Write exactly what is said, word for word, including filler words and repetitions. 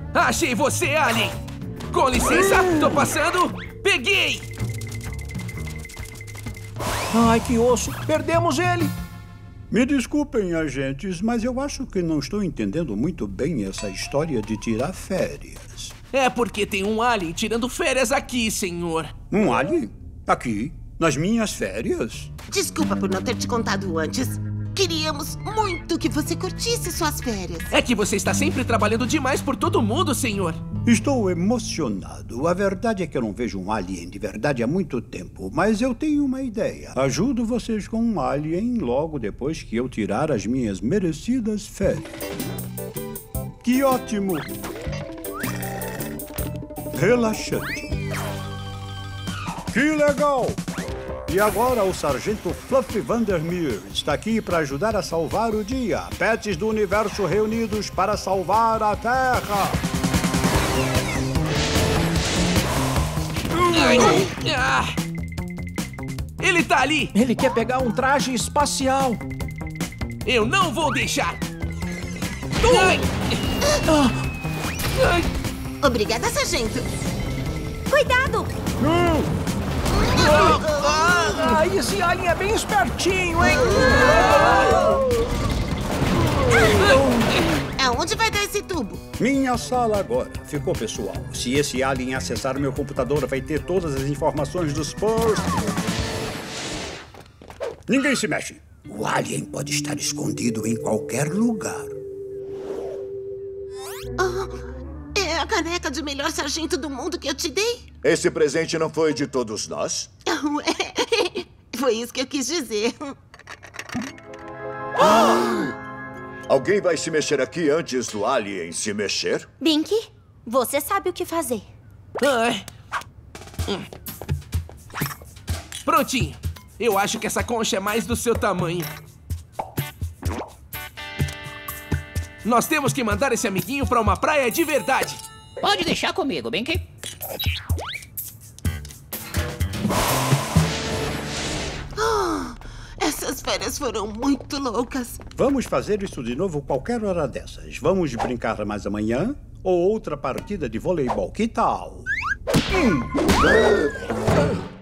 Achei você, Alien! Com licença, tô passando! Peguei! Ai, que osso! Perdemos ele! Me desculpem, agentes, mas eu acho que não estou entendendo muito bem essa história de tirar férias. É porque tem um alien tirando férias aqui, senhor. Um alien? Aqui? Nas minhas férias? Desculpa por não ter te contado antes. Queríamos muito que você curtisse suas férias. É que você está sempre trabalhando demais por todo mundo, senhor. Estou emocionado. A verdade é que eu não vejo um alien de verdade há muito tempo, mas eu tenho uma ideia. Ajudo vocês com um alien logo depois que eu tirar as minhas merecidas férias. Que ótimo! Relaxante. Que legal! E agora o Sargento Fluffy Vandermeer está aqui para ajudar a salvar o dia. Pets do universo reunidos para salvar a Terra. Ah! Ele tá ali! Ele quer pegar um traje espacial. Eu não vou deixar! Ai! Ai! Obrigada, sargento. Cuidado! Ah, esse alien é bem espertinho, hein? Aonde vai dar esse tubo? Minha sala agora. Ficou pessoal. Se esse alien acessar meu computador, vai ter todas as informações dos Spurs. Ninguém se mexe. O alien pode estar escondido em qualquer lugar. Oh, é a caneca de melhor sargento do mundo que eu te dei? Esse presente não foi de todos nós? Foi isso que eu quis dizer. Alguém vai se mexer aqui antes do alien se mexer? Binky, você sabe o que fazer. Ai. Hum. Prontinho. Eu acho que essa concha é mais do seu tamanho. Nós temos que mandar esse amiguinho pra uma praia de verdade. Pode deixar comigo, Binky. Oh, essas férias foram muito loucas. Vamos fazer isso de novo qualquer hora dessas. Vamos brincar mais amanhã ou outra partida de voleibol. Que tal? Hum.